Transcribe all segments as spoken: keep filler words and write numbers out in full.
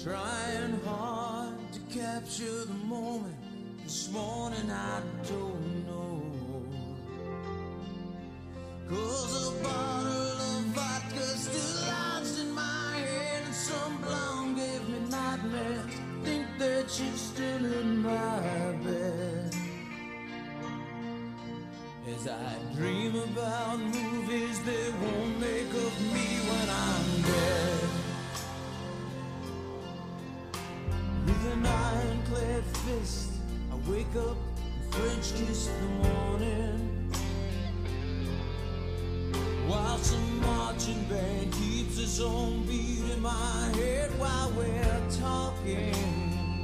Trying hard to capture the moment. This morning I don't know, 'cause a bottle of vodka still lodged in my head, and some blonde gave me nightmares. Think that she's still in my bed. As I dream about movies they won't make of me when I'm dead. With an ironclad fist, I wake up and French kiss the morning, while some marching band keeps its own beat in my head while we're talking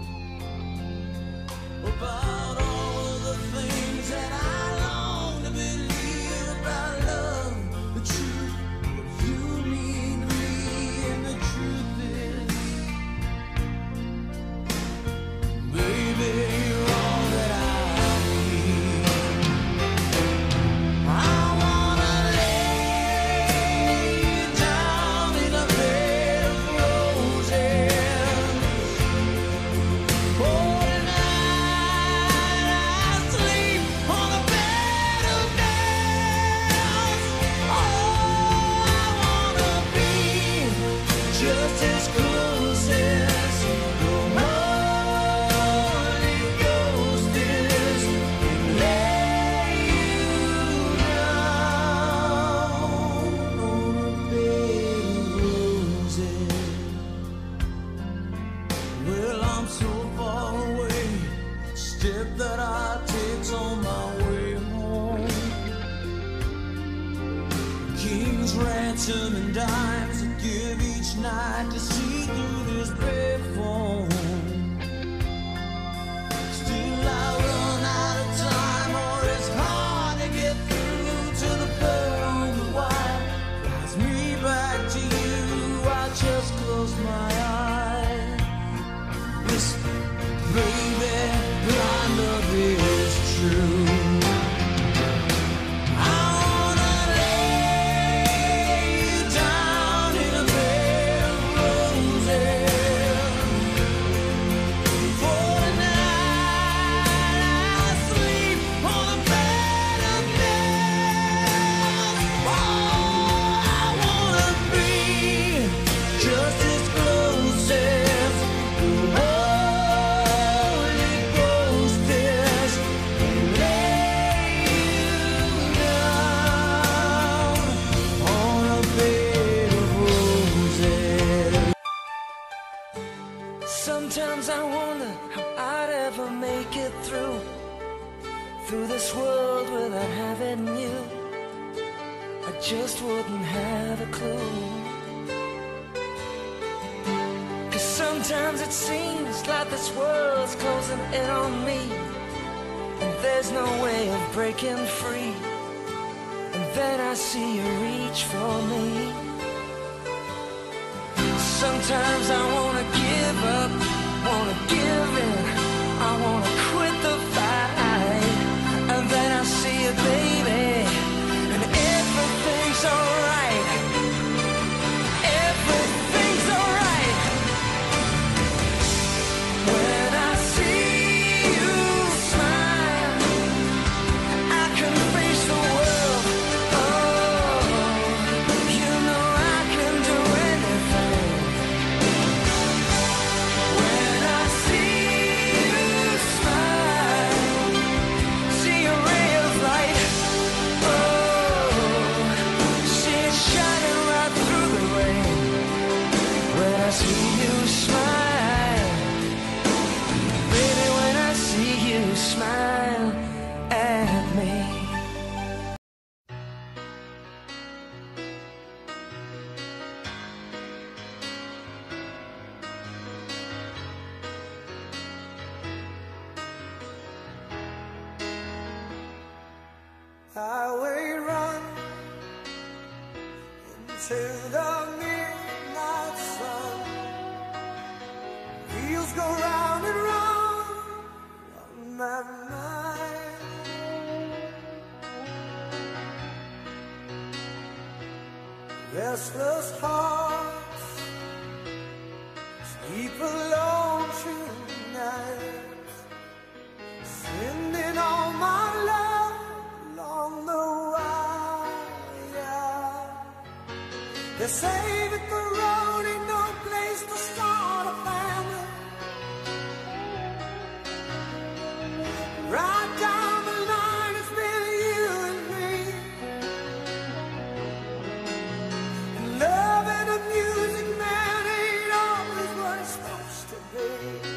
about all of the things that I long to believe about love, the truth, what you mean to me, and the truth is, baby, you're all that I need. I wanna lay you down in a bed of roses. Oh, tonight I sleep on a bed of nails. Oh, I wanna be just as close as the Holy Ghost is, and lay you down on a bed of roses. Well, I'm so far away, step that I take's on my way home. King's ransom and dimes I give each night to see through this bed phone. Still I run out of time, or it's hard to get through to the pearl on the wire. Flies me back to you, I just close my eyes. Whisper, baby, our love is true. I wanna lay you down in a bed of roses. For tonight I sleep on a bed of nails. Oh, I wanna be just as close as the Holy Ghost is, and lay you down on a bed of roses. Sometimes I wonder how I'd ever make it through Through this world without having you. I just wouldn't have a clue. 'Cause sometimes it seems like this world's closing in on me, and there's no way of breaking free. And then I see you reach for me. Sometimes I wanna give up, wanna give in, I wanna quit the fight. And then I see you, baby, and everything's alright. Everything's alright. When I see you smile, I can face the world. Oh, you know I can do anything. When I see you smile, see a ray of light. Oh, see it shining right through the rain. When I see you smile, baby, when I see you smile at me. Highway run into the midnight sun. Wheels go round and round on my mind. Restless hearts Keep alone tonight, sending all my love along the wire. They say that the road ain't no place to start a family. Right down the line, it's been you and me, and love and the music, man, ain't always what it's supposed to be.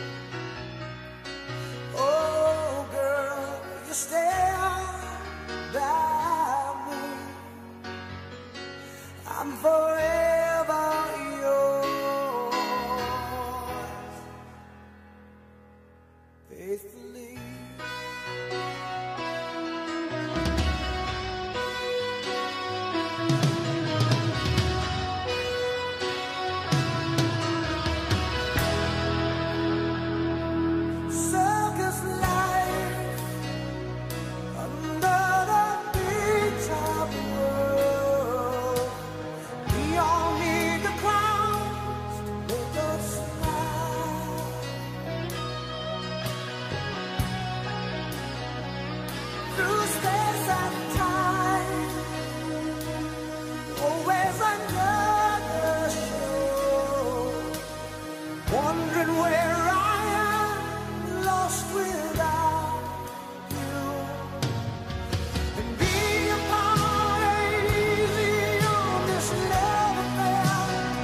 Oh, girl, you stand by me. I'm forever yours, faithfully. Circus life under the big top world. We all need the clowns to make us smile. Through space and time, always another show. Wondering where I am, lost without you. And being apart ain't easy on this love affair.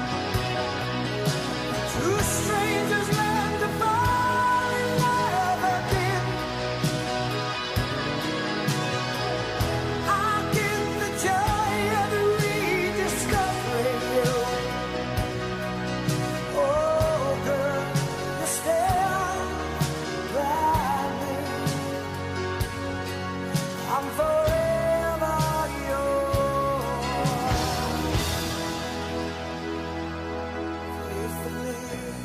Two strangers learn to fall in love again. I get the joy of rediscovering you. Oh, girl, you stand by me. I'm forever yours, faithfully.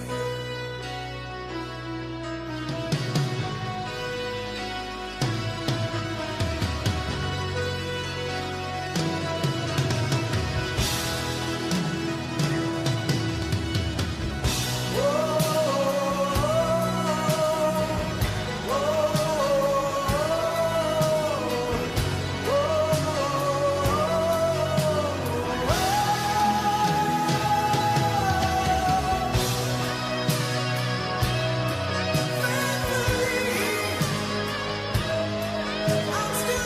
I'm still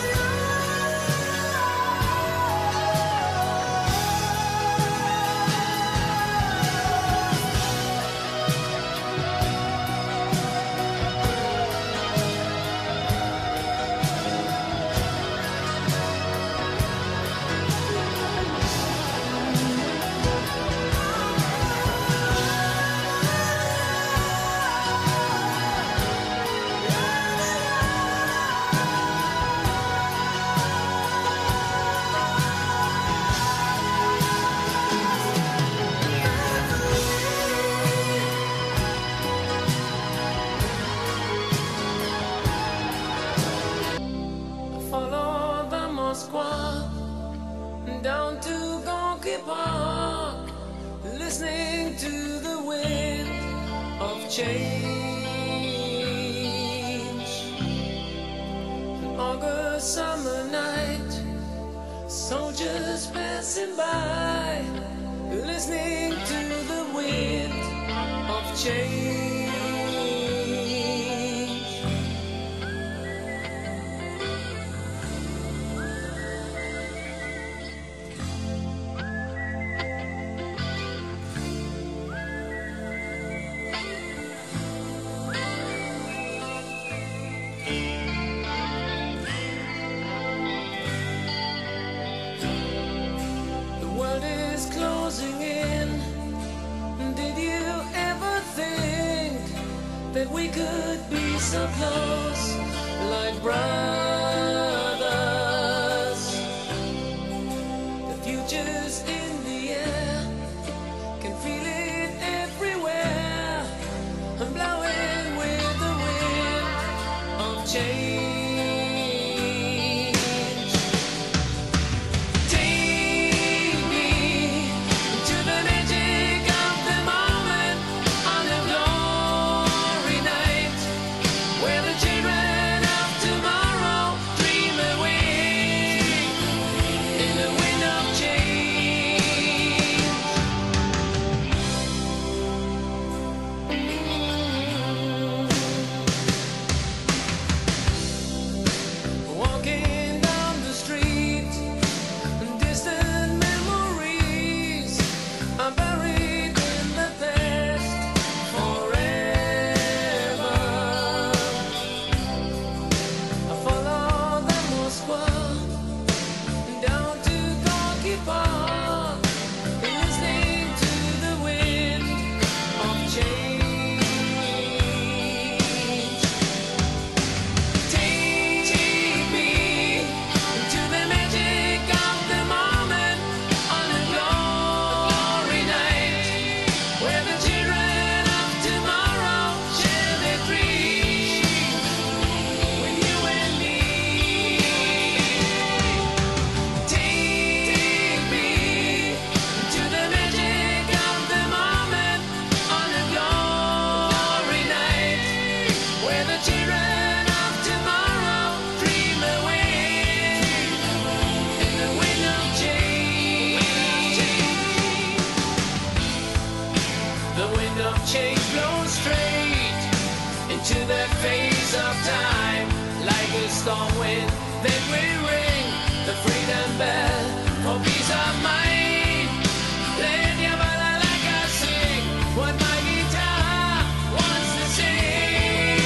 Follow the Moskwa down to Gonky Park, listening to the wind of change. An August summer night, soldiers passing by, listening to the wind of change. The world is closing in. Did you ever think that we could be so close, like brothers? The future's in the air, can feel it everywhere. I'm blowing with the wind of change. Take me to the magic of the moment. I'll The wind of change blows straight into that phase of time. Like a storm wind, then we ring the freedom bell for peace of mind. Playing your mother like I sing what my guitar wants to sing.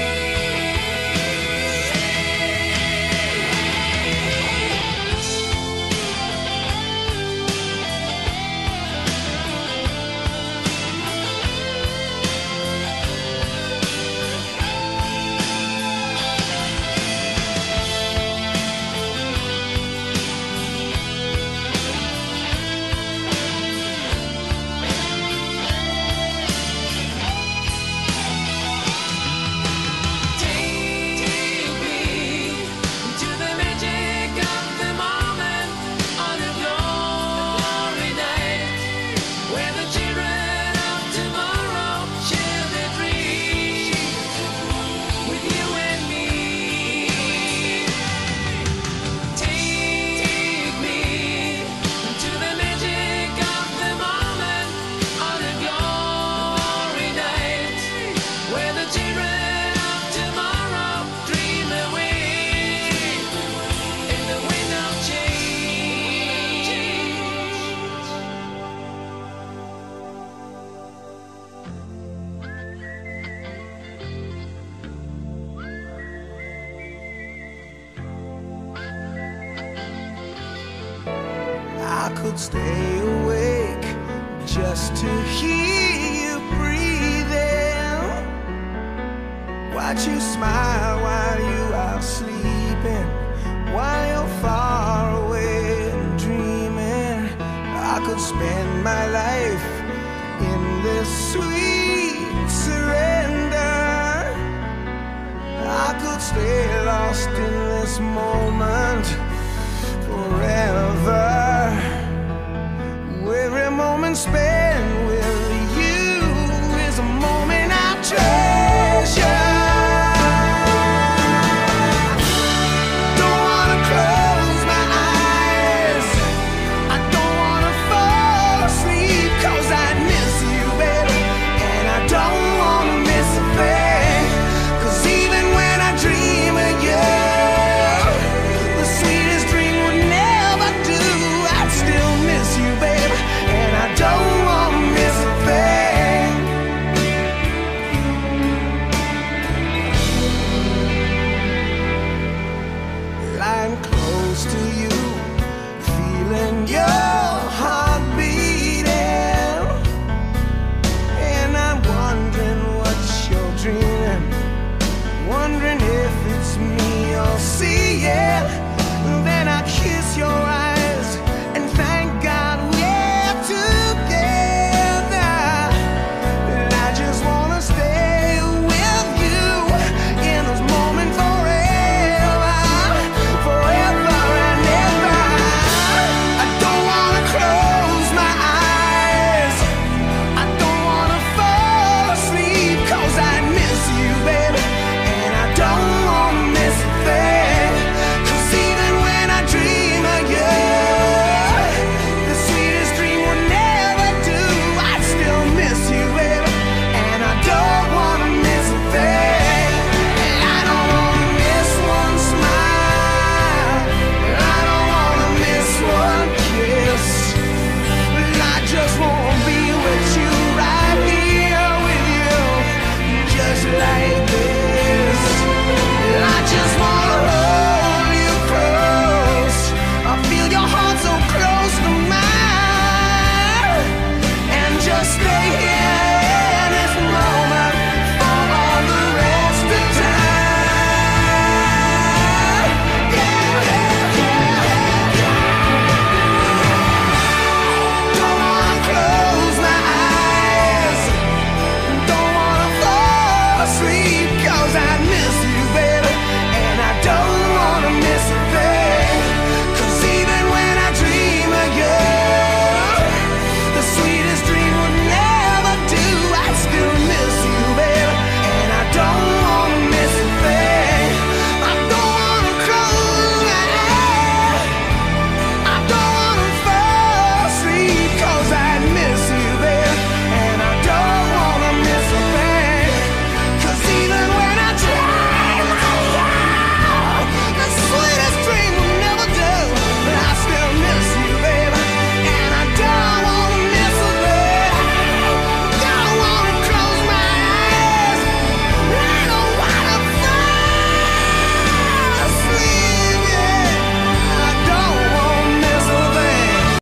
I could stay awake just to hear you breathing, watch you smile while you are sleeping, while you're far away and dreaming. I could spend my life in this sweet surrender. I could stay lost in this moment forever. Every moment spent